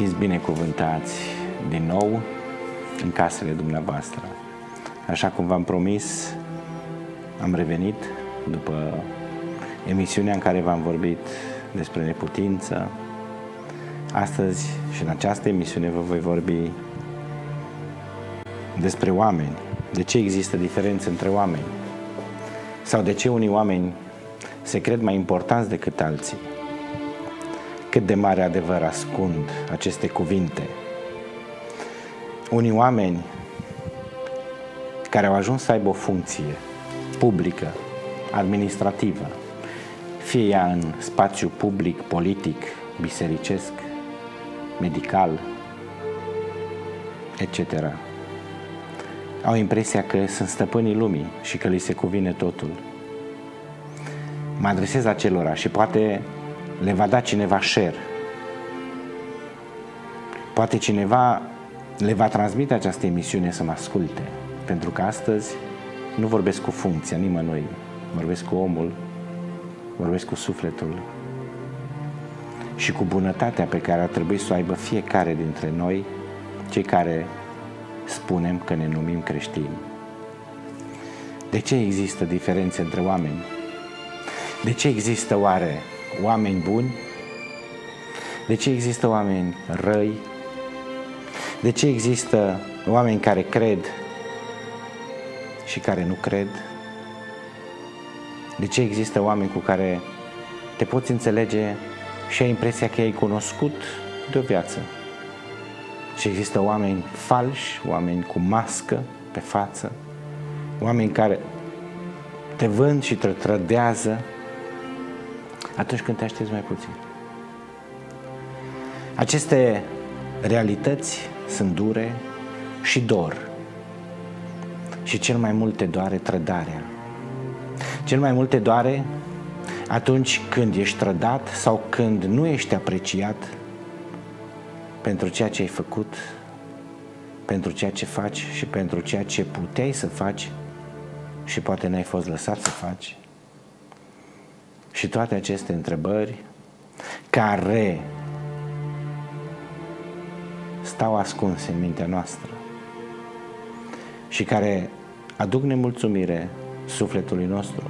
Fiți binecuvântați din nou în casele dumneavoastră. Așa cum v-am promis, am revenit după emisiunea în care v-am vorbit despre neputință. Astăzi și în această emisiune vă voi vorbi despre oameni. De ce există diferențe între oameni? Sau de ce unii oameni se cred mai importanți decât alții? Cât de mare adevăr ascund aceste cuvinte? Unii oameni care au ajuns să aibă o funcție publică, administrativă, fie ea în spațiu public, politic, bisericesc, medical, etc., au impresia că sunt stăpânii lumii și că li se cuvine totul. Mă adresez acelora și poate le va da cineva share. Poate cineva le va transmite această emisiune să mă asculte, pentru că astăzi nu vorbesc cu funcția nimănui, vorbesc cu omul, vorbesc cu sufletul și cu bunătatea pe care ar trebui să o aibă fiecare dintre noi, cei care spunem că ne numim creștini. De ce există diferențe între oameni? De ce există oare oameni buni? De ce există oameni răi? De ce există oameni care cred și care nu cred? De ce există oameni cu care te poți înțelege și ai impresia că ai cunoscut de o viață? Și există oameni falși, oameni cu mască pe față, oameni care te vând și te trădează atunci când te aștepți mai puțin. Aceste realități sunt dure și dor. Și cel mai mult te doare trădarea. Cel mai mult te doare atunci când ești trădat sau când nu ești apreciat pentru ceea ce ai făcut, pentru ceea ce faci și pentru ceea ce puteai să faci și poate n-ai fost lăsat să faci. Și toate aceste întrebări care stau ascunse în mintea noastră și care aduc nemulțumire sufletului nostru,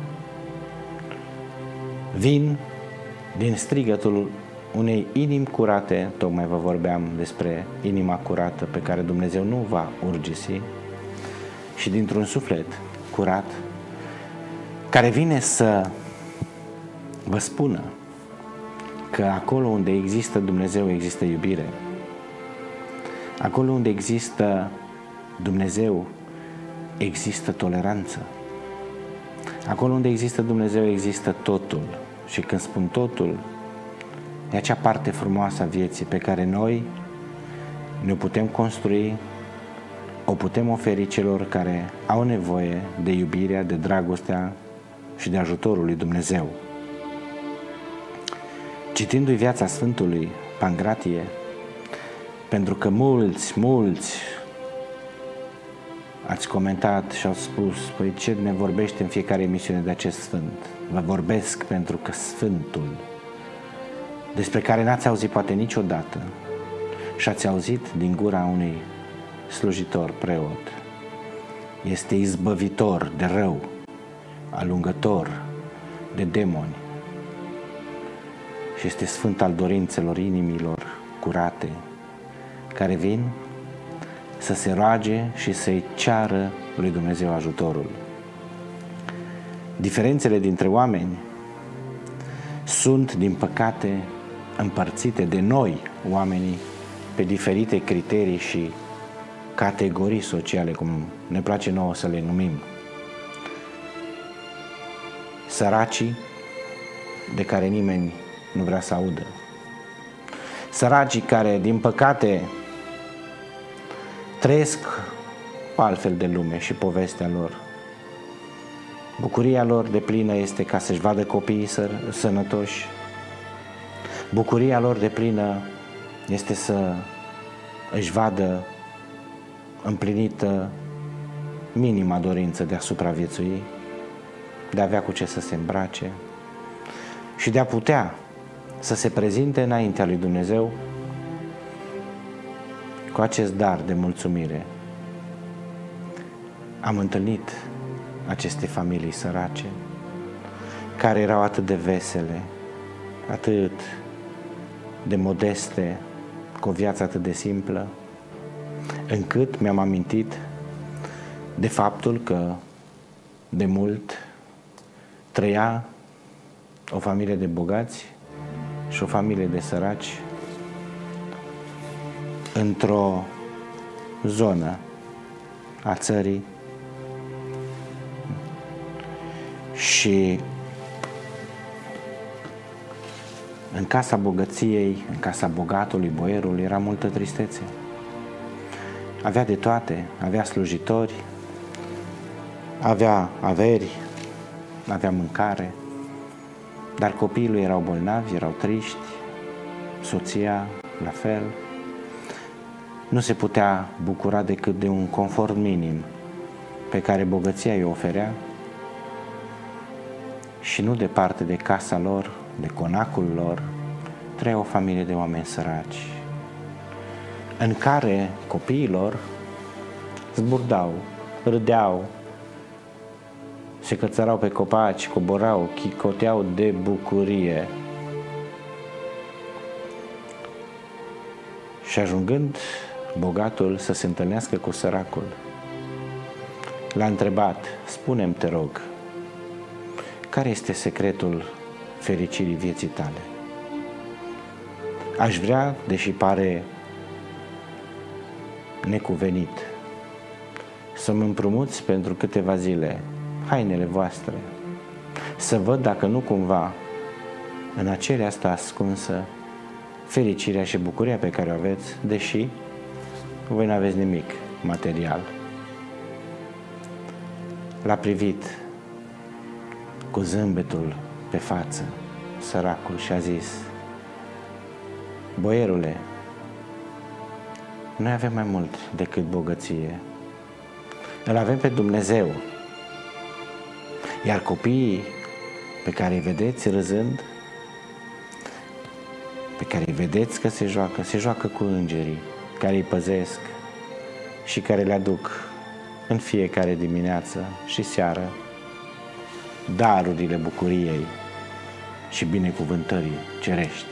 vin din strigătul unei inimi curate. Tocmai vă vorbeam despre inima curată pe care Dumnezeu nu va urgisi, și dintr-un suflet curat care vine să vă spună că acolo unde există Dumnezeu există iubire. Acolo unde există Dumnezeu există toleranță. Acolo unde există Dumnezeu există totul. Și când spun totul, e acea parte frumoasă a vieții pe care noi ne putem construi, o putem oferi celor care au nevoie de iubirea, de dragostea și de ajutorul lui Dumnezeu. Citindu-i viața Sfântului Pangratie, pentru că mulți ați comentat și au spus: păi ce ne vorbește în fiecare emisiune de acest Sfânt? Vă vorbesc pentru că Sfântul, despre care n-ați auzit poate niciodată și ați auzit din gura unui slujitor, preot, este izbăvitor de rău, alungător de demoni și este sfânt al dorințelor inimilor curate, care vin să se roage și să-i ceară lui Dumnezeu ajutorul. Diferențele dintre oameni sunt, din păcate, împărțite de noi, oamenii, pe diferite criterii și categorii sociale, cum ne place nouă să le numim. Săracii, de care nimeni nu vrea să audă. Săracii care, din păcate, trăiesc o altfel de lume și povestea lor. Bucuria lor deplină este ca să-și vadă copiii sănătoși. Bucuria lor deplină este să își vadă împlinită minima dorință de a supraviețui, de a avea cu ce să se îmbrace și de a putea să se prezinte înaintea lui Dumnezeu cu acest dar de mulțumire, am întâlnit aceste familii sărace, care erau atât de vesele, atât de modeste, cu o viață atât de simplă, încât mi-am amintit de faptul că de mult trăia o familie de bogați și o familie de săraci într-o zonă a țării și în casa bogăției, în casa bogatului, boierului, era multă tristețe. Avea de toate, avea slujitori, avea averi, avea mâncare, dar copiii lui erau bolnavi, erau triști, soția la fel. Nu se putea bucura decât de un confort minim pe care bogăția îi oferea și nu departe de casa lor, de conacul lor, trăia o familie de oameni săraci, în care copiilor zburdau, râdeau, se cățărau pe copaci, coborau, chicoteau de bucurie. Și ajungând bogatul să se întâlnească cu săracul, l-a întrebat: spune-mi, te rog, care este secretul fericirii vieții tale? Aș vrea, deși pare necuvenit, să-mi împrumuți pentru câteva zile hainele voastre, să văd dacă nu cumva în acelea asta ascunsă fericirea și bucuria pe care o aveți, deși voi nu aveți nimic material. L-a privit cu zâmbetul pe față săracul și a zis: boierule, noi avem mai mult decât bogăție, îl avem pe Dumnezeu, iar copiii pe care îi vedeți râzând, pe care îi vedeți că se joacă cu îngerii care îi păzesc și care le aduc în fiecare dimineață și seară darurile bucuriei și binecuvântării cerești.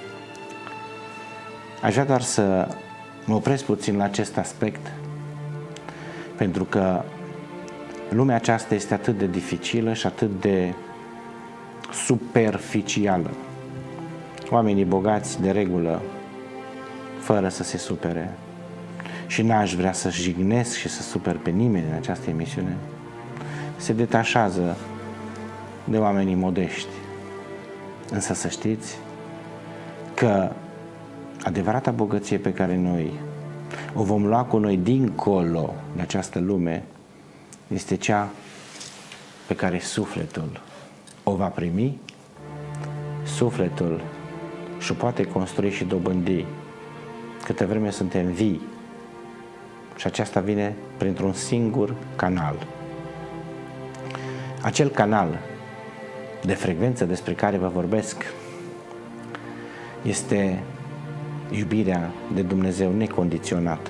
Aș vrea doar să mă opresc puțin la acest aspect, pentru că lumea aceasta este atât de dificilă și atât de superficială. Oamenii bogați, de regulă, fără să se supere, și n-aș vrea să jignesc și să super pe nimeni în această emisiune, se detașează de oamenii modești. Însă să știți că adevărata bogăție pe care noi o vom lua cu noi dincolo de această lume este cea pe care sufletul o va primi, sufletul și-o poate construi și dobândi câte vreme suntem vii, și aceasta vine printr-un singur canal. Acel canal de frecvență despre care vă vorbesc este iubirea de Dumnezeu necondiționată.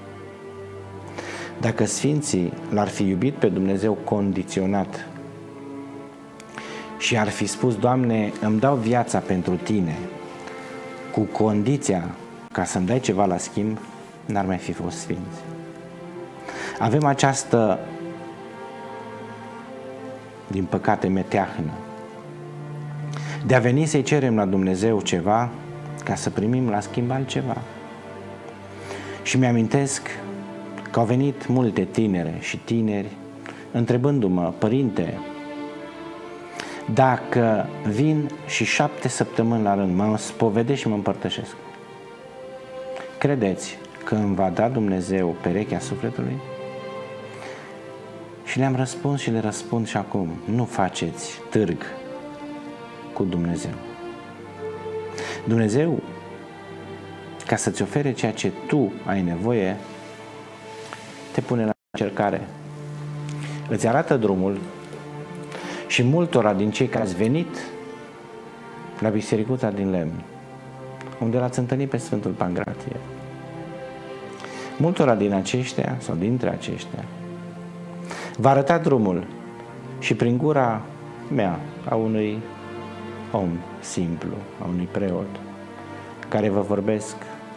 Dacă sfinții l-ar fi iubit pe Dumnezeu condiționat și ar fi spus: Doamne, îmi dau viața pentru Tine, cu condiția ca să-mi dai ceva la schimb, n-ar mai fi fost sfinți. Avem această, din păcate, meteahnă de a veni să-i cerem la Dumnezeu ceva ca să primim la schimb altceva. Și mi-amintesc că au venit multe tinere și tineri întrebându-mă: Părinte, dacă vin și 7 săptămâni la rând, mă spovedesc și mă împărtășesc, credeți că îmi va da Dumnezeu perechea sufletului? Și le-am răspuns și le răspund și acum: nu faceți târg cu Dumnezeu. Dumnezeu, ca să-ți ofere ceea ce tu ai nevoie, te pune la încercare. Îți arată drumul și multora din cei care ați venit la bisericuța din lemn, unde l-ați întâlnit pe Sfântul Pangratie, multora din aceștia sau dintre aceștia va arăta drumul și prin gura mea, a unui om simplu, a unui preot care vă vorbesc,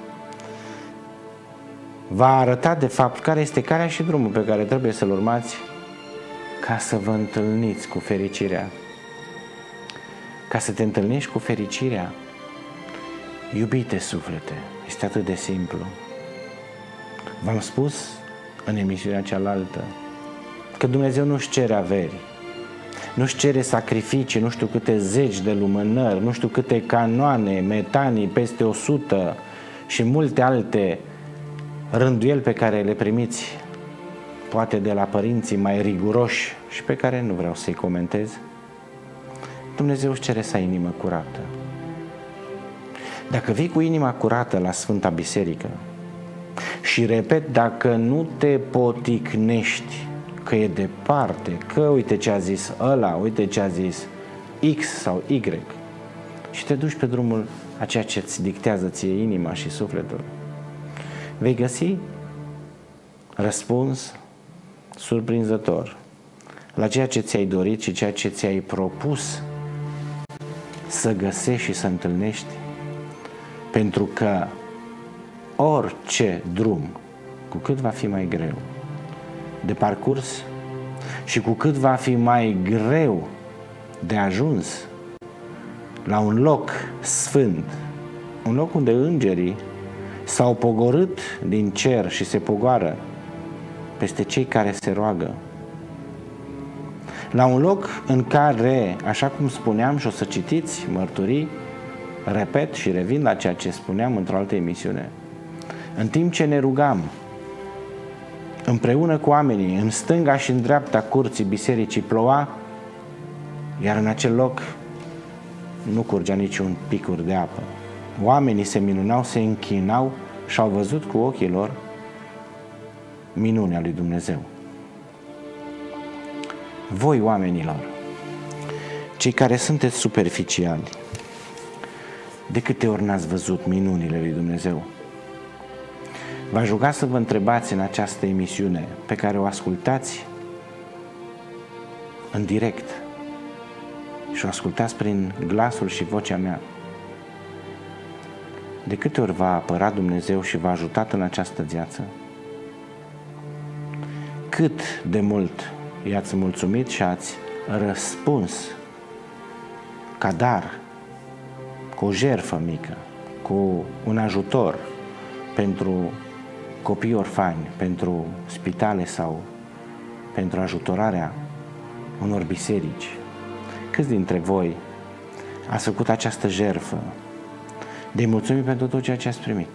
va arăta de fapt care este calea și drumul pe care trebuie să-l urmați ca să vă întâlniți cu fericirea. Ca să te întâlnești cu fericirea. Iubite suflete, este atât de simplu. V-am spus în emisiunea cealaltă că Dumnezeu nu-și cere averi, nu-și cere sacrificii, nu știu câte zeci de lumânări, nu știu câte canoane, metanii, peste 100 și multe alte rânduieli pe care le primiți, poate de la părinții mai riguroși și pe care nu vreau să-i comentez. Dumnezeu își cere să ai inimă curată. Dacă vii cu inima curată la Sfânta Biserică și, repet, dacă nu te poticnești că e departe, că uite ce a zis ăla, uite ce a zis X sau Y, și te duci pe drumul a ceea ce îți dictează ție inima și sufletul, vei găsi răspuns surprinzător la ceea ce ți-ai dorit și ceea ce ți-ai propus să găsești și să întâlnești, pentru că orice drum, cu cât va fi mai greu de parcurs și cu cât va fi mai greu de ajuns la un loc sfânt, un loc unde îngerii s-au pogorât din cer și se pogoară peste cei care se roagă, la un loc în care, așa cum spuneam și o să citiți mărturii, repet și revin la ceea ce spuneam într-o altă emisiune, în timp ce ne rugam împreună cu oamenii, în stânga și în dreapta curții bisericii ploua, iar în acel loc nu curgea niciun picur de apă. Oamenii se minunau, se închinau și au văzut cu ochii lor minunea lui Dumnezeu. Voi, oamenilor, cei care sunteți superficiali, de câte ori n-ați văzut minunile lui Dumnezeu? V-aș ruga să vă întrebați în această emisiune pe care o ascultați în direct și o ascultați prin glasul și vocea mea. De câte ori v-a apărat Dumnezeu și v-a ajutat în această viață? Cât de mult i-ați mulțumit și ați răspuns ca dar, cu o jertfă mică, cu un ajutor pentru copii orfani, pentru spitale sau pentru ajutorarea unor biserici? Câți dintre voi ați făcut această jertfă de mulțumit pentru tot ceea ce ați primit?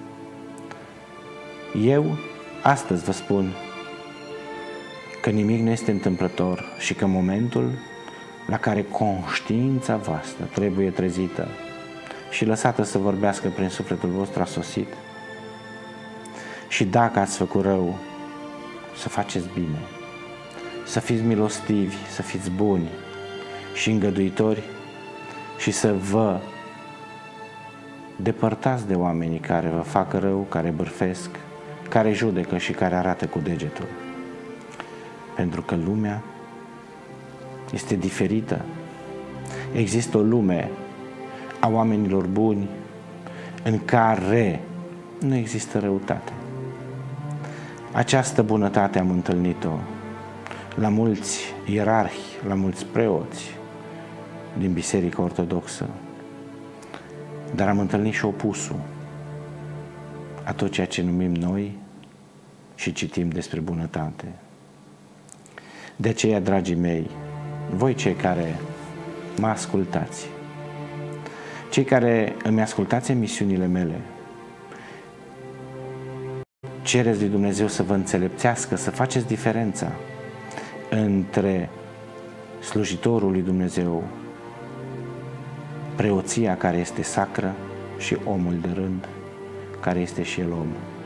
Eu astăzi vă spun că nimic nu este întâmplător și că momentul la care conștiința voastră trebuie trezită și lăsată să vorbească prin sufletul vostru a sosit. Și dacă ați făcut rău, să faceți bine, să fiți milostivi, să fiți buni și îngăduitori și să vă depărtați de oamenii care vă fac rău, care bârfesc, care judecă și care arată cu degetul. Pentru că lumea este diferită. Există o lume a oamenilor buni în care nu există răutate. Această bunătate am întâlnit-o la mulți ierarhi, la mulți preoți din Biserica Ortodoxă, dar am întâlnit și opusul a tot ceea ce numim noi și citim despre bunătate. De aceea, dragii mei, voi cei care mă ascultați, cei care îmi ascultați emisiunile mele, cereți lui Dumnezeu să vă înțelepțească, să faceți diferența între slujitorul lui Dumnezeu, preoția care este sacră, și omul de rând, care este și el om.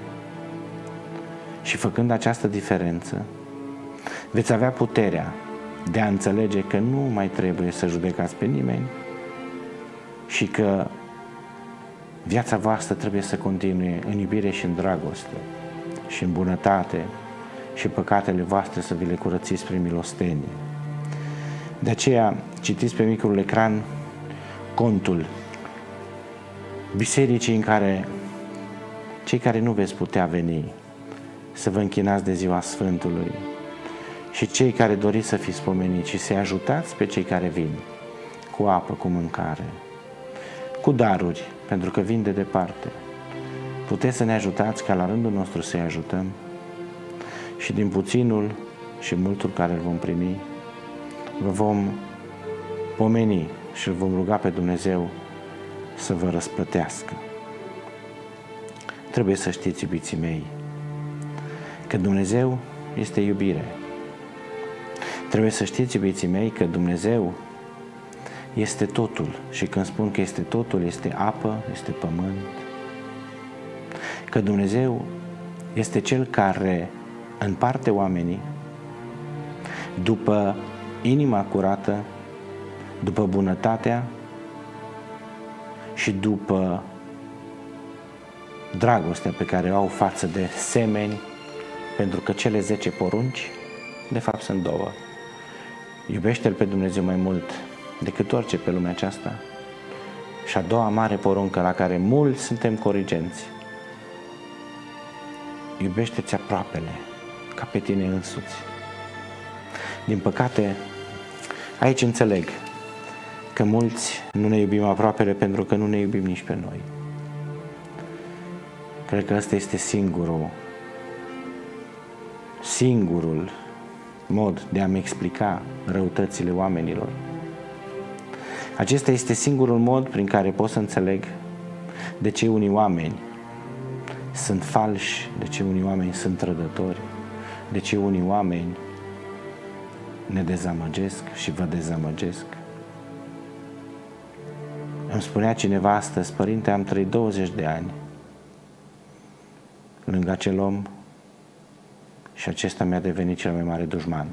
Și făcând această diferență, veți avea puterea de a înțelege că nu mai trebuie să judecați pe nimeni și că viața voastră trebuie să continue în iubire și în dragoste și în bunătate și păcatele voastre să vi le curățiți prin milostenie. De aceea, citiți pe micul ecran contul bisericii în care cei care nu veți putea veni să vă închinați de ziua Sfântului și cei care doriți să fiți pomeniți și să-i ajutați pe cei care vin cu apă, cu mâncare, cu daruri, pentru că vin de departe. Puteți să ne ajutați ca la rândul nostru să-i ajutăm și din puținul și multul care îl vom primi, vă vom pomeni și îl vom ruga pe Dumnezeu să vă răsplătească. Trebuie să știți, iubiții mei, că Dumnezeu este iubire. Trebuie să știți, iubiții mei, că Dumnezeu este totul. Și când spun că este totul, este apă, este pământ. Că Dumnezeu este Cel care împarte oamenii după inima curată, după bunătatea și după dragostea pe care o au față de semeni, pentru că cele 10 porunci, de fapt, sunt 2. Iubește-L pe Dumnezeu mai mult decât orice pe lumea aceasta. Și a doua mare poruncă la care mulți suntem corigenți: iubește-ți aproapele ca pe tine însuți. Din păcate, aici înțeleg că mulți nu ne iubim aproapele pentru că nu ne iubim nici pe noi. Cred că ăsta este singurul mod de a-mi explica răutățile oamenilor. Acesta este singurul mod prin care pot să înțeleg de ce unii oameni sunt falși, de ce unii oameni sunt trădători, de ce unii oameni ne dezamăgesc și vă dezamăgesc. Îmi spunea cineva astăzi: părinte, am trăit 20 de ani lângă acel om și acesta mi-a devenit cel mai mare dușman.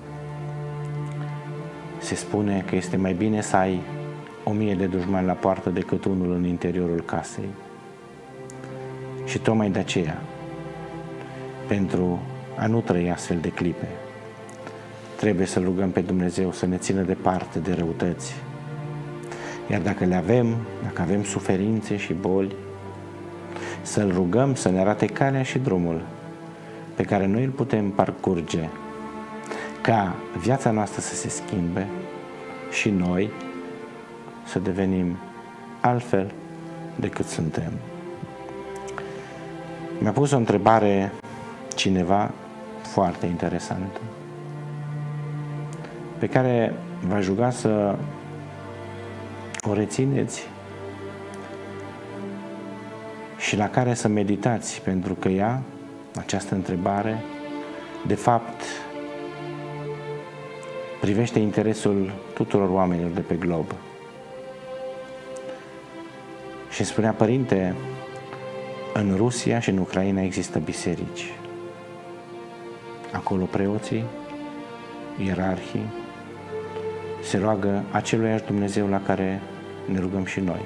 Se spune că este mai bine să ai 1000 de dușmani la poartă decât unul în interiorul casei. Și tocmai de aceea, pentru a nu trăi astfel de clipe, trebuie să rugăm pe Dumnezeu să ne țină departe de răutăți. Iar dacă le avem, dacă avem suferințe și boli, să-L rugăm să ne arate calea și drumul pe care noi îl putem parcurge, ca viața noastră să se schimbe și noi să devenim altfel decât suntem. Mi-a pus o întrebare cineva foarte interesantă, pe care v-aș ruga să o rețineți și la care să meditați, pentru că ea, această întrebare, de fapt, privește interesul tuturor oamenilor de pe glob. Și spunea: părinte, în Rusia și în Ucraina există biserici. Acolo preoții, ierarhii, se roagă aceluiași Dumnezeu la care ne rugăm și noi.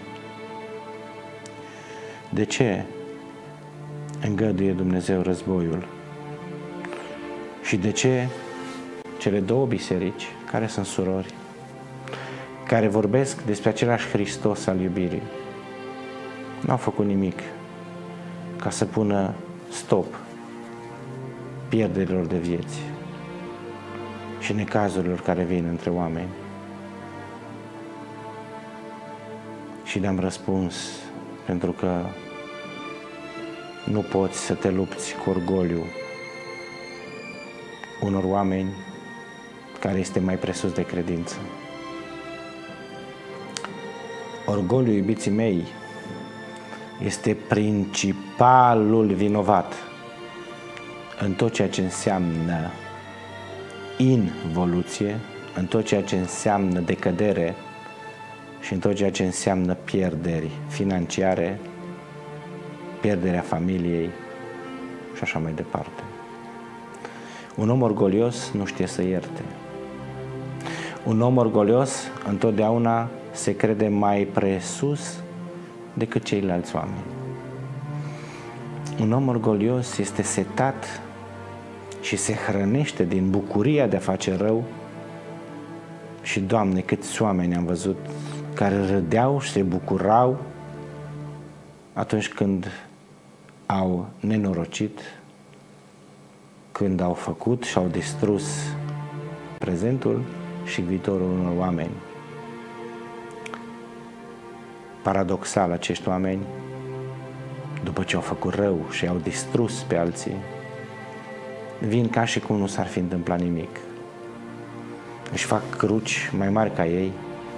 De ce îngăduie Dumnezeu războiul? Și de ce cele 2 biserici, care sunt surori, care vorbesc despre același Hristos al iubirii, n-au făcut nimic ca să pună stop pierderilor de vieți și necazurilor care vin între oameni? Și le-am răspuns: pentru că nu poți să te lupți cu orgoliu unor oameni care este mai presus de credință. Orgoliul, iubiții mei, este principalul vinovat în tot ceea ce înseamnă involuție, în tot ceea ce înseamnă decădere și în tot ceea ce înseamnă pierderi financiare, pierderea familiei și așa mai departe. Un om orgolios nu știe să ierte. Un om orgolios întotdeauna se crede mai presus decât ceilalți oameni. Un om orgolios este setat și se hrănește din bucuria de a face rău. Și, Doamne, câți oameni am văzut care râdeau și se bucurau atunci când au nenorocit, când au făcut și au distrus prezentul și viitorul unor oameni. Paradoxal, acești oameni, după ce au făcut rău și au distrus pe alții, vin ca și cum nu s-ar fi întâmplat nimic. Își fac cruci mai mari ca ei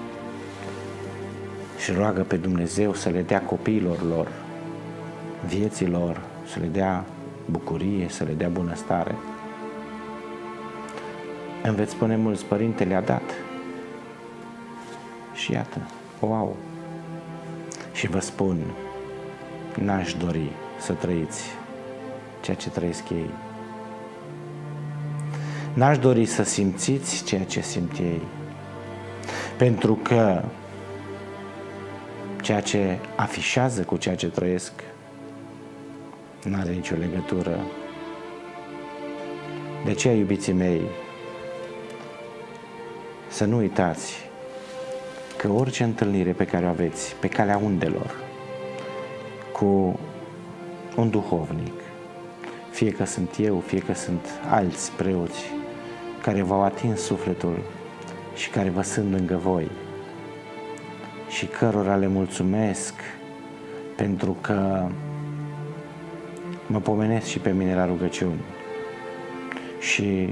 și roagă pe Dumnezeu să le dea copiilor lor, vieții lor, să le dea bucurie, să le dea bunăstare. Îmi veți spune mulți, Părinte, le-a dat. Și iată, o au. Și vă spun, n-aș dori să trăiți ceea ce trăiesc ei. N-aș dori să simțiți ceea ce simt ei. Pentru că ceea ce afișează cu ceea ce trăiesc n-are nicio legătură. De aceea, iubiții mei, să nu uitați că orice întâlnire pe care o aveți pe calea undelor cu un duhovnic, fie că sunt eu, fie că sunt alți preoți care v-au atins sufletul și care vă sunt lângă voi și cărora le mulțumesc pentru că mă pomenesc și pe mine la rugăciuni și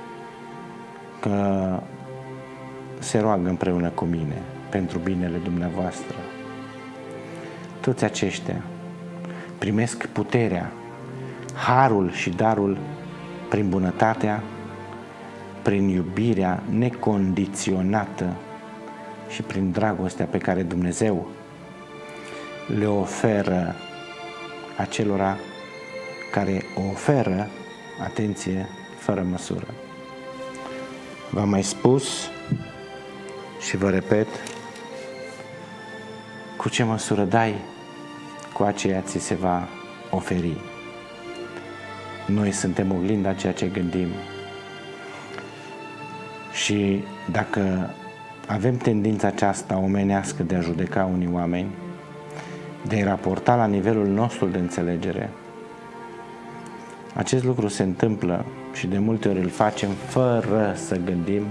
că se roagă împreună cu mine pentru binele dumneavoastră. Toți aceștia primesc puterea, harul și darul prin bunătatea, prin iubirea necondiționată și prin dragostea pe care Dumnezeu le oferă acelora care o oferă, atenție, fără măsură. V-am mai spus și vă repet, cu ce măsură dai, cu aceea ți se va oferi. Noi suntem oglinda ceea ce gândim. Și dacă avem tendința aceasta omenească de a judeca unii oameni, de a-i raporta la nivelul nostru de înțelegere, acest lucru se întâmplă și de multe ori îl facem fără să gândim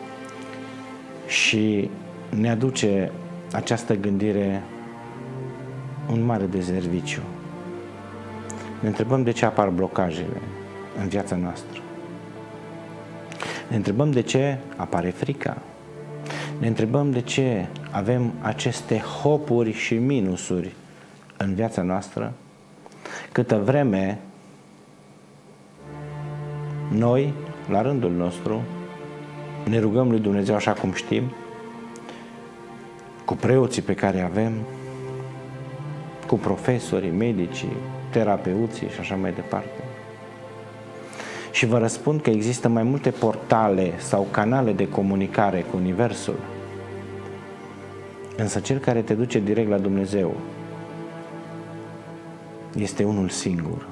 și ne aduce această gândire un mare dezerviciu. Ne întrebăm de ce apar blocajele în viața noastră. Ne întrebăm de ce apare frica. Ne întrebăm de ce avem aceste hopuri și minusuri în viața noastră, câtă vreme noi, la rândul nostru, ne rugăm lui Dumnezeu așa cum știm, cu preoții pe care avem, cu profesorii, medicii, terapeuții și așa mai departe. Și vă răspund că există mai multe portale sau canale de comunicare cu Universul. Însă cel care te duce direct la Dumnezeu este unul singur.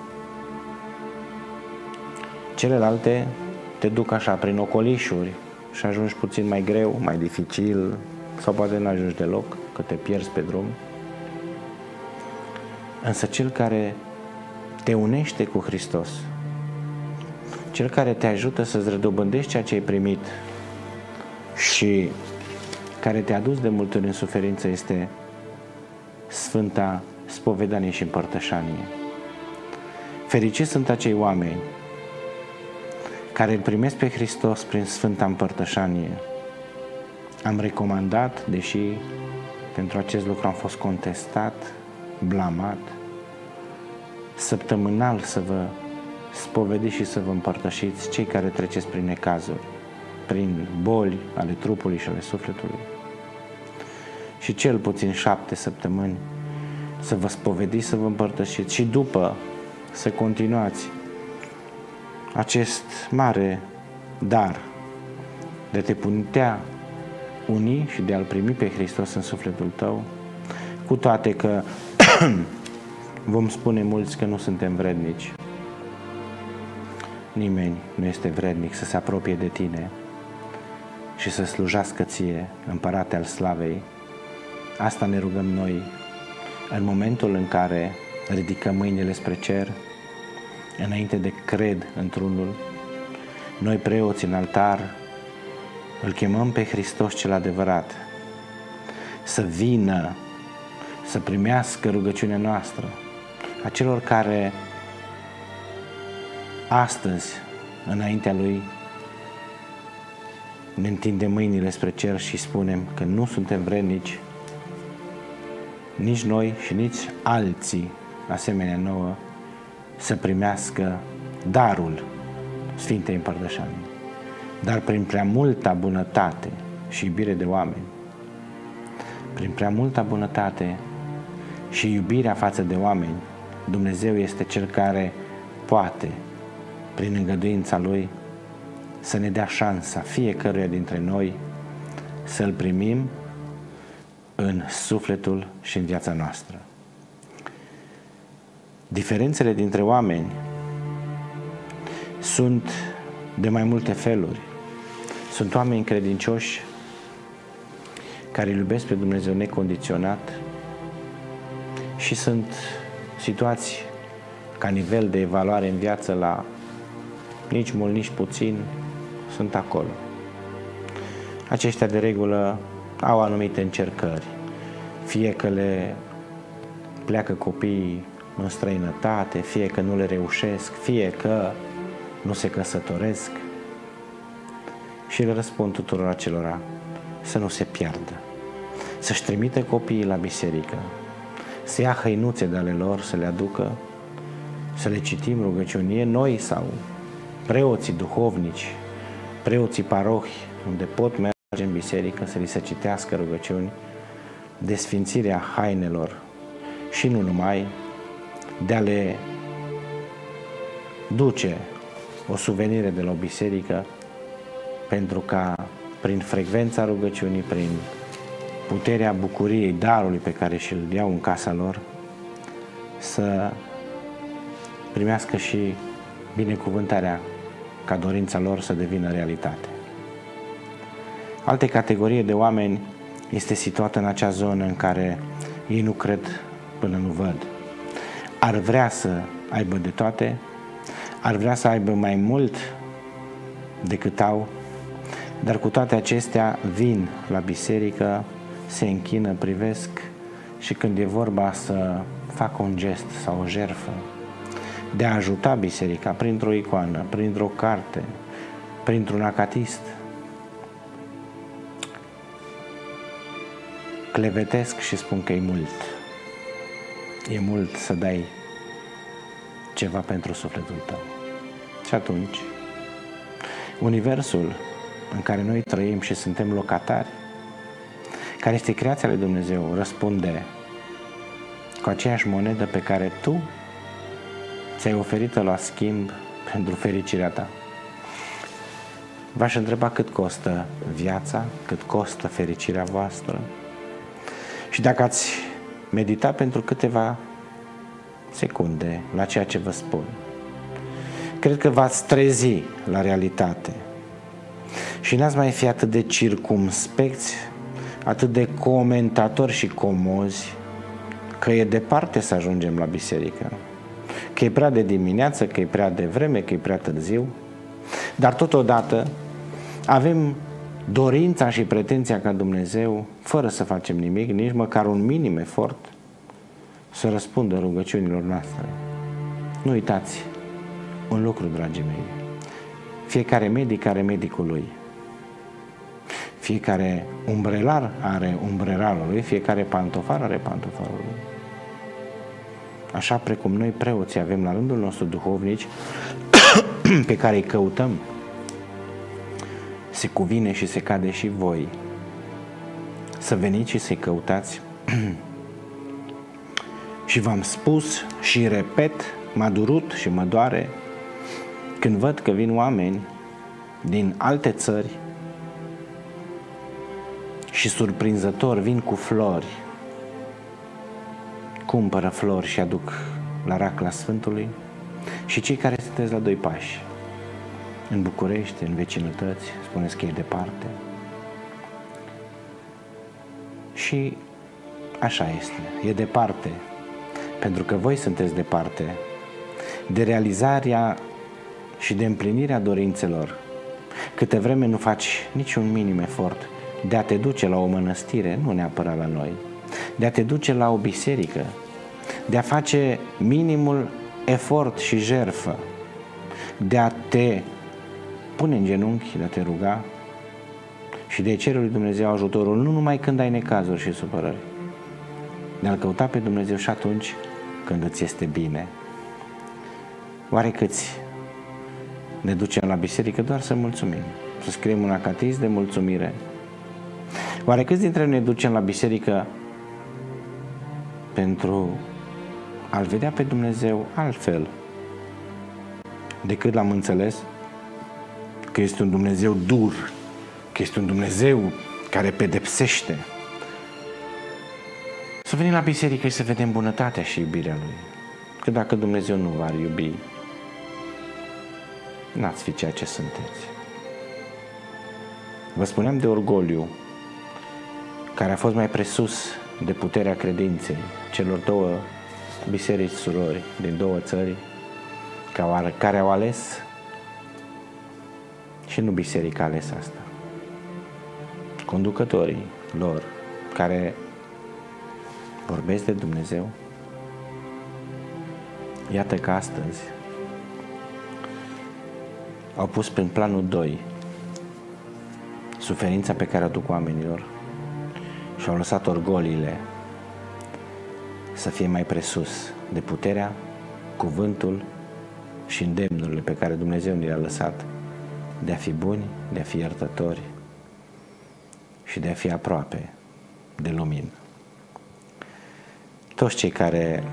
Celelalte te duc așa prin ocolișuri și ajungi puțin mai greu, mai dificil, sau poate nu ajungi deloc, că te pierzi pe drum. Însă cel care te unește cu Hristos, cel care te ajută să-ți redobândești ceea ce ai primit și care te-a dus de multe ori în suferință, este Sfânta Spovedanie și Împărtășanie. Fericiți sunt acei oameni care îl primesc pe Hristos prin Sfânta Împărtășanie. Am recomandat, deși pentru acest lucru am fost contestat, blamat, săptămânal să vă spovediți și să vă împărtășiți cei care treceți prin necazuri, prin boli ale trupului și ale sufletului. Și cel puțin 7 săptămâni să vă spovediți, să vă împărtășiți și după să continuați acest mare dar de te putea uni și de a-L primi pe Hristos în sufletul tău, cu toate că Vom spune mulți că nu suntem vrednici. Nimeni nu este vrednic să se apropie de tine și să slujească ție, Împărate al Slavei. Asta ne rugăm noi în momentul în care ridicăm mâinile spre cer, înainte de cred într-unul. Noi, preoți în altar, îl chemăm pe Hristos cel adevărat să vină, să primească rugăciunea noastră, a celor care astăzi, înaintea Lui, ne întindem mâinile spre cer și spunem că nu suntem vrednici, nici noi și nici alții asemenea nouă, să primească darul Sfintei Împărtășanii. Dar prin prea multa bunătate și iubire de oameni, prin prea multa bunătate și iubirea față de oameni, Dumnezeu este Cel care poate, prin îngăduința Lui, să ne dea șansa fiecăruia dintre noi să-L primim în sufletul și în viața noastră. Diferențele dintre oameni sunt de mai multe feluri. Sunt oameni credincioși care îl iubesc pe Dumnezeu necondiționat și sunt situații ca nivel de evaluare în viață la nici mult, nici puțin, sunt acolo. Aceștia de regulă au anumite încercări, fie că le pleacă copiii în străinătate, fie că nu le reușesc, fie că nu se căsătoresc, și le răspund tuturor acelora să nu se piardă, să-și trimită copiii la biserică, să ia hăinuțe de ale lor, să le aducă, să le citim rugăciuni, noi sau preoții duhovnici, preoții parohi, unde pot merge în biserică, să li se citească rugăciuni de sfințirea hainelor și nu numai, de a le duce o suvenire de la o biserică, pentru ca prin frecvența rugăciunii, prin puterea bucuriei darului pe care și-l iau în casa lor, să primească și binecuvântarea ca dorința lor să devină realitate. Alte categorie de oameni este situată în acea zonă în care ei nu cred până nu văd. Ar vrea să aibă de toate, ar vrea să aibă mai mult decât au, dar cu toate acestea vin la biserică, se închină, privesc și când e vorba să facă un gest sau o jertfă de a ajuta biserica printr-o icoană, printr-o carte, printr-un acatist, clevetesc și spun că e mult. E mult să dai ceva pentru sufletul tău. Și atunci, universul în care noi trăim și suntem locatari, care este creația lui Dumnezeu, răspunde cu aceeași monedă pe care tu ți-ai oferit-o la schimb pentru fericirea ta. V-aș întreba cât costă viața, cât costă fericirea voastră și dacă ați medita pentru câteva secunde la ceea ce vă spun, cred că v-ați trezi la realitate și n-ați mai fi atât de circumspecți, atât de comentatori și comozi că e departe să ajungem la biserică, că e prea de dimineață, că e prea devreme, că e prea târziu, dar totodată avem dorința și pretenția ca Dumnezeu, fără să facem nimic, nici măcar un minim efort, să răspundă rugăciunilor noastre. Nu uitați un lucru, dragii mei, fiecare medic are medicul lui, fiecare umbrelar are umbrelarul lui, fiecare pantofar are pantofarul lui. Așa precum noi preoții avem la rândul nostru duhovnici pe care îi căutăm, se cuvine și se cade și voi să veniți și să-i căutați. Și v-am spus și repet, m-a durut și mă doare când văd că vin oameni din alte țări și surprinzător vin cu flori, cumpără flori și aduc la racla Sfântului, și cei care sunteți la 2 pași, în București, în vecinătăți, spuneți că e departe. Și așa este, e departe, pentru că voi sunteți departe de realizarea și de împlinirea dorințelor. Câte vreme nu faci niciun minim efort de a te duce la o mănăstire, nu neapărat la noi, de a te duce la o biserică, de a face minimul efort și jertfă, de a te pune în genunchi, de a te ruga și de a cere lui Dumnezeu ajutorul, nu numai când ai necazuri și supărări, de a-L căuta pe Dumnezeu și atunci când îți este bine. Oare câți ne ducem la biserică doar să mulțumim, să scriem un acatism de mulțumire? Oare câți dintre noi ne ducem la biserică pentru a-L vedea pe Dumnezeu altfel decât l-am înțeles? Că este un Dumnezeu dur, că este un Dumnezeu care pedepsește. Să venim la biserică și să vedem bunătatea și iubirea Lui. Că dacă Dumnezeu nu v-ar iubi, n-ați fi ceea ce sunteți. Vă spuneam de orgoliu care a fost mai presus de puterea credinței celor 2 biserici surori din 2 țări care au ales, și nu biserica a ales asta, conducătorii lor care vorbesc de Dumnezeu. Iată că astăzi au pus pe planul 2 suferința pe care o duc oamenilor și au lăsat orgoliile să fie mai presus de puterea, cuvântul și îndemnurile pe care Dumnezeu ne le-a lăsat de a fi buni, de a fi iertători și de a fi aproape de lumină. Toți cei care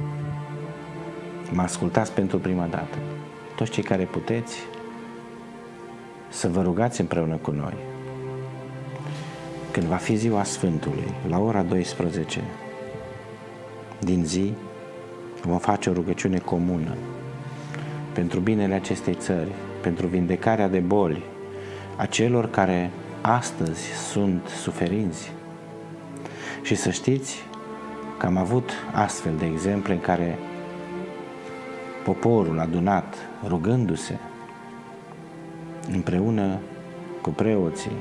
mă ascultați pentru prima dată, toți cei care puteți, să vă rugați împreună cu noi. Când va fi ziua Sfântului, la ora 12 din zi, vom face o rugăciune comună pentru binele acestei țări, pentru vindecarea de boli a celor care astăzi sunt suferinți. Și să știți că am avut astfel de exemple în care poporul adunat, rugându-se împreună cu preoții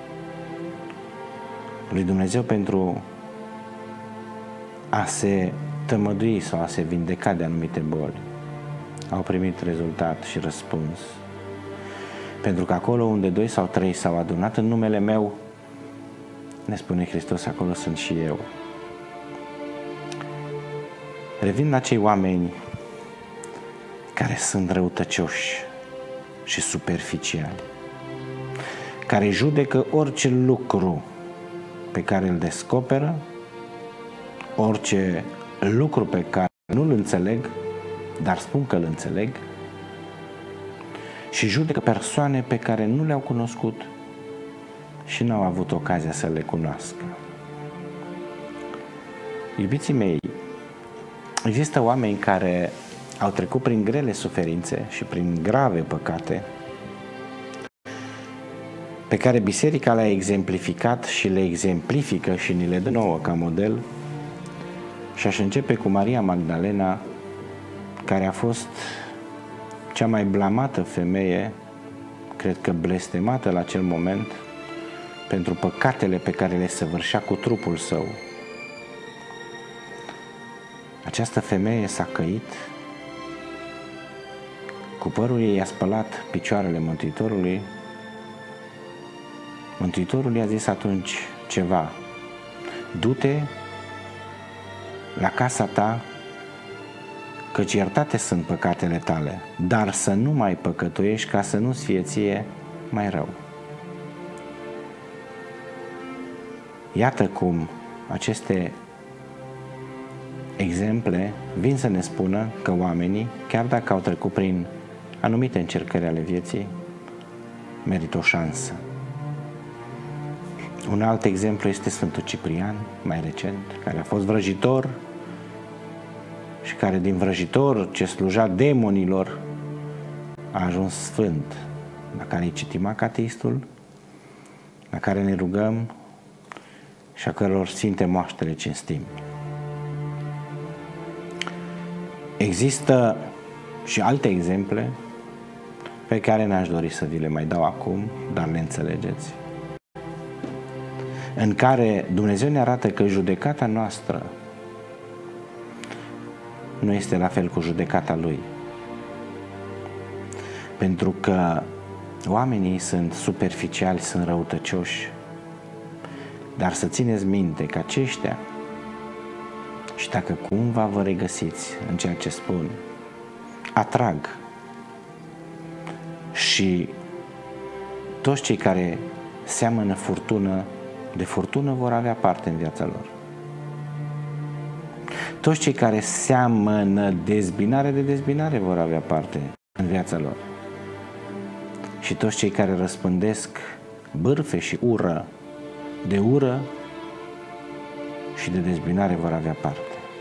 lui Dumnezeu pentru a se tămădui sau a se vindeca de anumite boli, au primit rezultat și răspuns. Pentru că acolo unde 2 sau 3 s-au adunat în numele meu, ne spune Hristos, acolo sunt și eu. Revin la cei oameni care sunt răutăcioși și superficiali, care judecă orice lucru pe care îl descoperă, orice lucru pe care nu-l înțeleg, dar spun că îl înțeleg, și judecă persoane pe care nu le-au cunoscut și n-au avut ocazia să le cunoască. Iubiții mei, există oameni care au trecut prin grele suferințe și prin grave păcate, pe care biserica le-a exemplificat și le exemplifică și ni le dă nouă ca model. Și aș începe cu Maria Magdalena, care a fost cea mai blamată femeie, cred că blestemată la acel moment, pentru păcatele pe care le săvârșea cu trupul său. Această femeie s-a căit, cu părul ei a spălat picioarele Mântuitorului. Mântuitorul i-a zis atunci ceva: du-te la casa ta, căci iertate sunt păcatele tale, dar să nu mai păcătuiești, ca să nu-ți fie ție mai rău. Iată cum aceste exemple vin să ne spună că oamenii, chiar dacă au trecut prin anumite încercări ale vieții, merită o șansă. Un alt exemplu este Sfântul Ciprian, mai recent, care a fost vrăjitor și care din vrăjitor ce sluja demonilor a ajuns sfânt, la care îi citim acatistul, la care ne rugăm și a căror sfinte moaștere cinstim. Există și alte exemple pe care n-aș dori să vi le mai dau acum, dar le înțelegeți, în care Dumnezeu ne arată că judecata noastră nu este la fel cu judecata Lui. Pentru că oamenii sunt superficiali, sunt răutăcioși, dar să țineți minte că aceștia, și dacă cumva vă regăsiți în ceea ce spun, atrag și toți cei care seamănă furtună, de furtună vor avea parte în viața lor. Toți cei care seamănă dezbinare de dezbinare vor avea parte în viața lor. Și toți cei care răspândesc bârfe și ură, de ură și de dezbinare vor avea parte.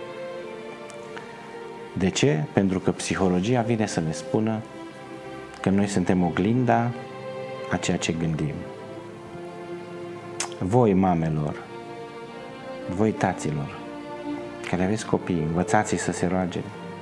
De ce? Pentru că psihologia vine să ne spună că noi suntem oglinda a ceea ce gândim. Voi, mamelor, voi, taților, care aveți copii, învățați-i să se roage.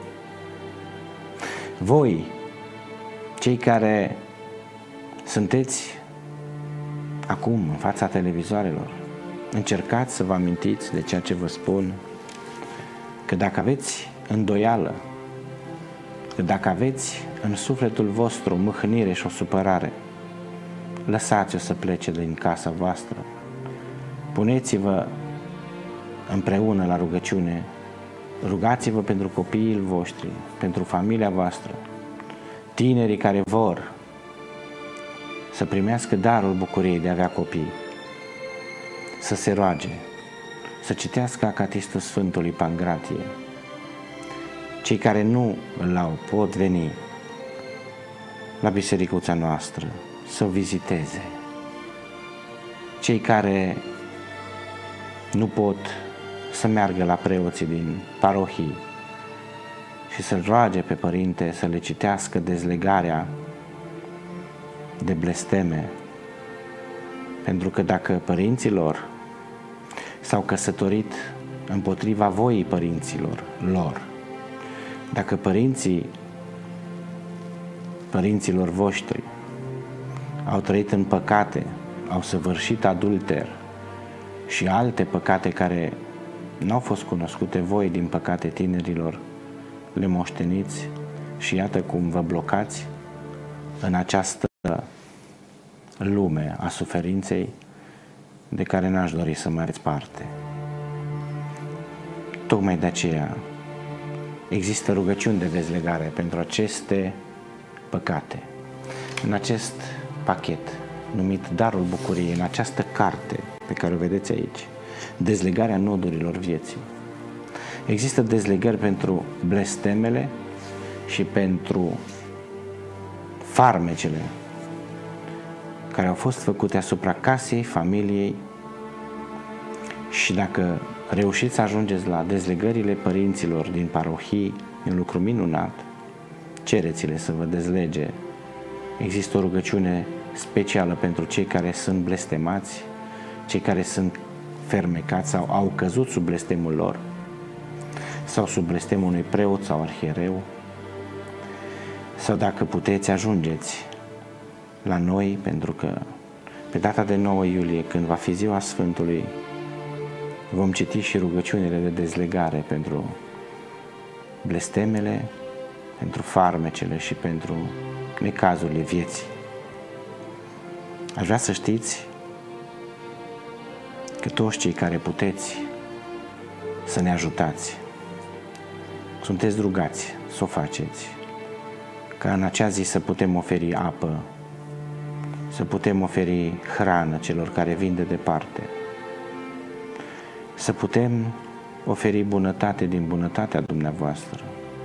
Voi, cei care sunteți acum în fața televizoarelor, încercați să vă amintiți de ceea ce vă spun, că dacă aveți îndoială, că dacă aveți în sufletul vostru mâhnire și o supărare, lăsați-o să plece din casa voastră. Puneți-vă împreună la rugăciune, rugați-vă pentru copiii voștri, pentru familia voastră, tinerii care vor să primească darul bucuriei de a avea copii, să se roage, să citească acatistul Sfântului Pangratie. Cei care nu îl au pot veni la bisericuța noastră să o viziteze. Cei care nu pot să meargă la preoții din parohii și să-l roage pe părinte să le citească dezlegarea de blesteme, pentru că dacă părinților s-au căsătorit împotriva voii părinților lor, dacă părinților voștri au trăit în păcate, au săvârșit adulter și alte păcate care n-au fost cunoscute, voi, din păcate, tinerilor, le moșteniți și iată cum vă blocați în această lume a suferinței de care n-aș dori să mai aveți parte. Tocmai de aceea există rugăciuni de dezlegare pentru aceste păcate. În acest pachet numit Darul Bucuriei, în această carte pe care o vedeți aici, dezlegarea nodurilor vieții. Există dezlegări pentru blestemele și pentru farmecele care au fost făcute asupra casei, familiei, și dacă reușiți să ajungeți la dezlegările părinților din parohii, e un lucru minunat, cereți-le să vă dezlege. Există o rugăciune specială pentru cei care sunt blestemați, cei care sunt fermecați sau au căzut sub blestemul lor, sau sub blestemul unui preot sau arhiereu, sau dacă puteți, ajungeți la noi, pentru că pe data de 9 iulie, când va fi ziua Sfântului, vom citi și rugăciunile de dezlegare pentru blestemele, pentru farmecele și pentru necazurile vieții. Aș vrea să știți că toți cei care puteți să ne ajutați, sunteți rugați să o faceți, ca în acea zi să putem oferi apă, să putem oferi hrană celor care vin de departe, să putem oferi bunătate din bunătatea dumneavoastră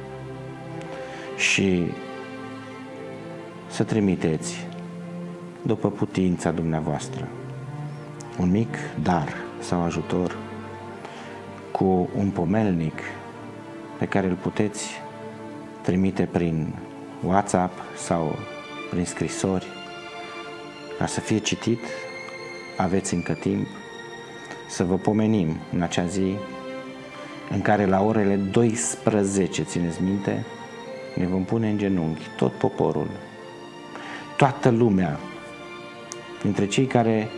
și să trimiteți după putința dumneavoastră un mic dar sau ajutor cu un pomelnic pe care îl puteți trimite prin WhatsApp sau prin scrisori ca să fie citit, aveți încă timp să vă pomenim în acea zi în care la orele 12, țineți minte, ne vom pune în genunchi, tot poporul, toată lumea, dintre cei care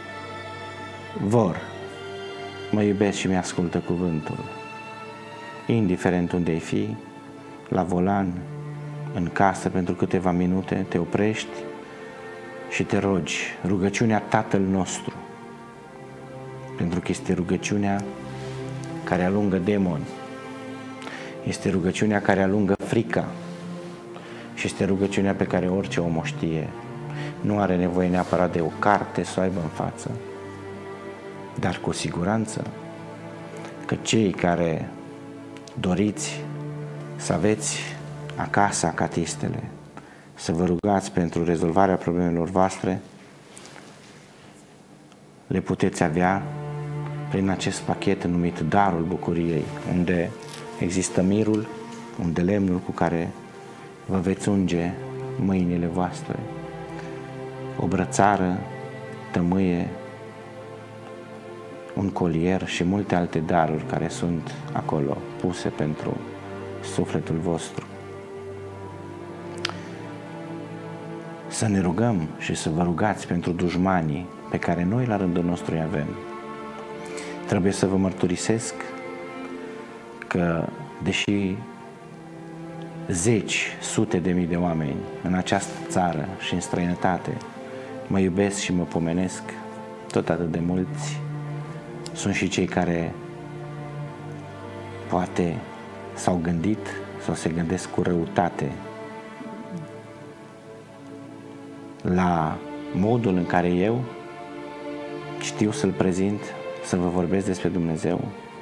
mă iubesc și mi-ascultă cuvântul, indiferent unde ai fi, la volan, în casă, pentru câteva minute, te oprești și te rogi rugăciunea Tatăl nostru, pentru că este rugăciunea care alungă demoni, este rugăciunea care alungă frica și este rugăciunea pe care orice om o știe. Nu are nevoie neapărat de o carte să o aibă în față, dar cu siguranță că cei care doriți să aveți acasă acatistele, să vă rugați pentru rezolvarea problemelor voastre, le puteți avea prin acest pachet numit Darul Bucuriei, unde există mirul, unde lemnul cu care vă veți unge mâinile voastre, o brățară, tămâie, un colier și multe alte daruri care sunt acolo puse pentru sufletul vostru. Să ne rugăm și să vă rugați pentru dușmanii pe care noi la rândul nostru îi avem. Trebuie să vă mărturisesc că, deși sute de mii de oameni în această țară și în străinătate mă iubesc și mă pomenesc, tot atât de mulți sunt și cei care poate s-au gândit sau se gândesc cu răutate la modul în care eu știu să-L prezint, să vă vorbesc despre Dumnezeu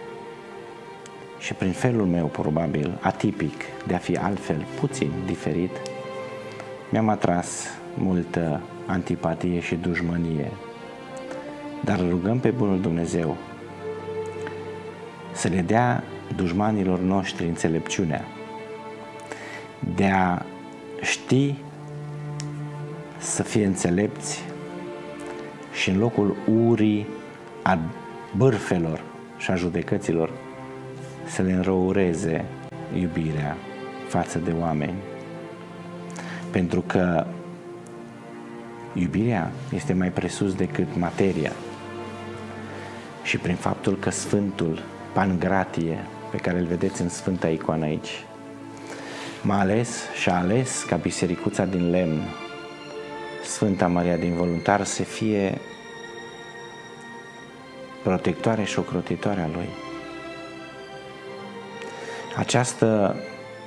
și prin felul meu probabil atipic de a fi altfel, puțin diferit, mi-am atras multă antipatie și dușmănie. Dar rugăm pe bunul Dumnezeu să le dea dușmanilor noștri înțelepciunea de a ști să fie înțelepți și în locul urii, a bârfelor și a judecăților să le înrăureze iubirea față de oameni. Pentru că iubirea este mai presus decât materia. Și prin faptul că Sfântul Pangratie, pe care îl vedeți în Sfânta icoană aici, m-a ales și a ales ca bisericuța din lemn, Sfânta Maria din Voluntar, să fie protectoare și ocrotitoare a Lui. Această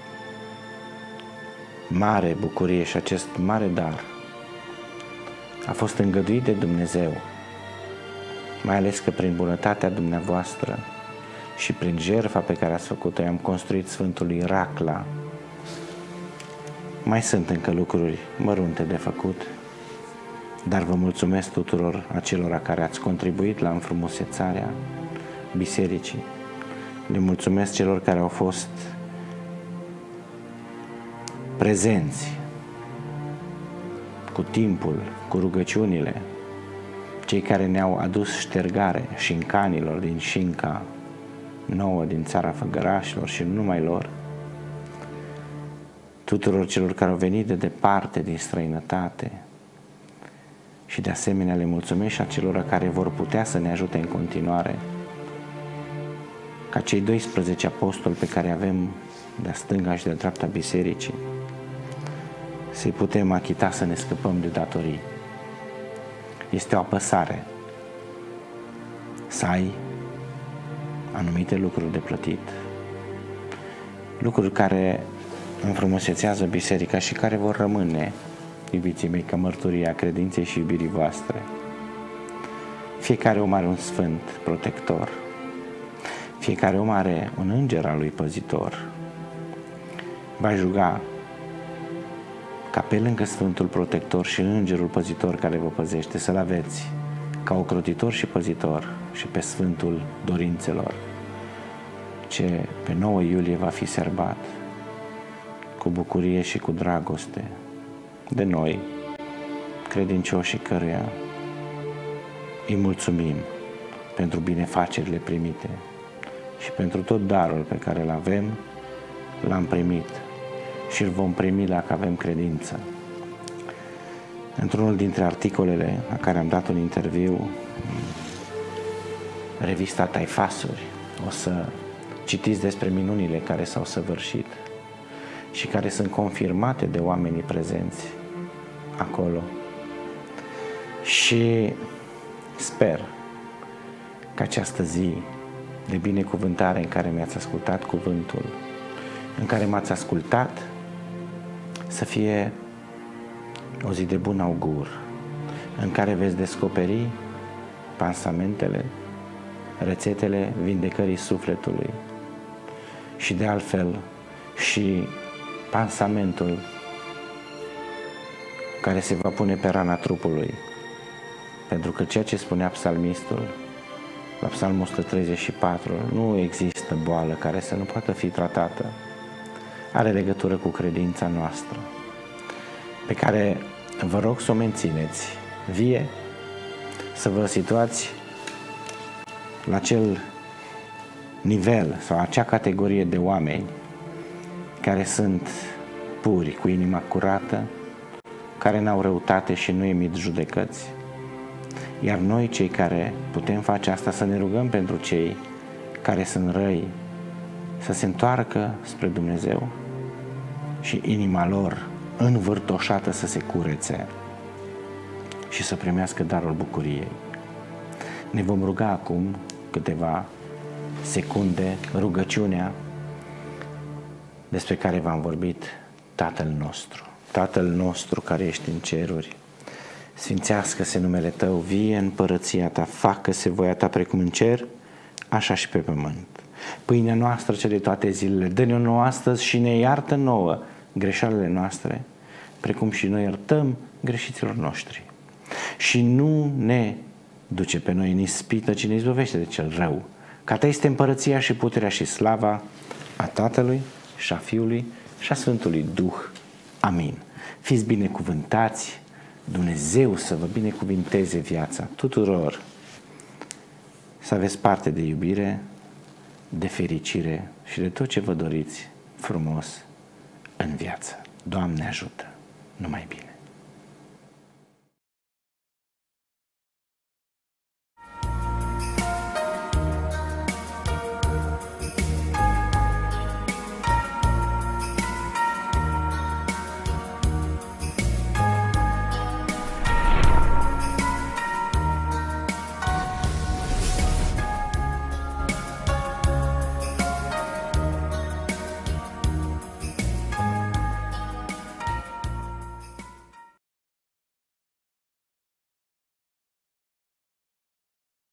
mare bucurie și acest mare dar a fost îngăduit de Dumnezeu, mai ales că prin bunătatea dumneavoastră și prin jertfa pe care ați făcut-o, am construit Sfântului Racla. Mai sunt încă lucruri mărunte de făcut, dar vă mulțumesc tuturor acelora care ați contribuit la înfrumusețarea bisericii. Le mulțumesc celor care au fost prezenți cu timpul, cu rugăciunile, cei care ne-au adus ștergare șincanilor din Șinca nouă, din țara Făgărașilor și nu numai lor, tuturor celor care au venit de departe din străinătate și de asemenea le mulțumesc și acelora care vor putea să ne ajute în continuare, ca cei 12 apostoli pe care avem de-a stânga și de-a dreapta bisericii, să-i putem achita, să ne scăpăm de datorii. Este o apăsare să ai anumite lucruri de plătit, lucruri care înfrumusețează biserica și care vor rămâne, iubiții mei, ca mărturia credinței și iubirii voastre. Fiecare om are un sfânt protector, fiecare om are un înger al lui păzitor. V-aș ruga ca pe lângă Sfântul Protector și Îngerul Păzitor care vă păzește, să-L aveți ca ocrotitor și păzitor și pe Sfântul Dorințelor, ce pe 9 iulie va fi serbat cu bucurie și cu dragoste de noi, credincioșii căruia îi mulțumim pentru binefacerile primite și pentru tot darul pe care îl avem, l-am primit și îl vom primi dacă avem credință. Într-unul dintre articolele la care am dat un interviu, revista Taifasuri, o să citiți despre minunile care s-au săvârșit și care sunt confirmate de oamenii prezenți acolo. Și sper că această zi de binecuvântare în care mi-ați ascultat cuvântul, în care m-ați ascultat, să fie o zi de bun augur, în care veți descoperi pansamentele, rețetele vindecării sufletului și de altfel și pansamentul care se va pune pe rana trupului. Pentru că ceea ce spunea psalmistul la Psalmul 134, nu există boală care să nu poată fi tratată. Are legătură cu credința noastră, pe care vă rog să o mențineți vie, să vă situați la acel nivel sau acea categorie de oameni care sunt puri, cu inima curată, care n-au răutate și nu emit judecăți. Iar noi, cei care putem face asta, să ne rugăm pentru cei care sunt răi, să se întoarcă spre Dumnezeu și inima lor învârtoșată să se curețe și să primească darul bucuriei. Ne vom ruga acum câteva secunde rugăciunea despre care v-am vorbit, Tatăl nostru. Tatăl nostru care ești în ceruri, sfințească-se numele Tău, vie împărăția Ta, facă-se voia Ta precum în cer, așa și pe pământ. Pâinea noastră cea de toate zilele, dă-ne-o nouă astăzi și ne iartă nouă greșelile noastre, precum și noi iertăm greșiților noștri. Și nu ne duce pe noi în ispită, ci ne izbăvește de cel rău. Că a Ta este împărăția și puterea și slava a Tatălui și a Fiului și a Sfântului Duh. Amin. Fiți binecuvântați, Dumnezeu să vă binecuvinteze viața tuturor, să aveți parte de iubire, de fericire și de tot ce vă doriți frumos în viață. Doamne ajută! Numai bine!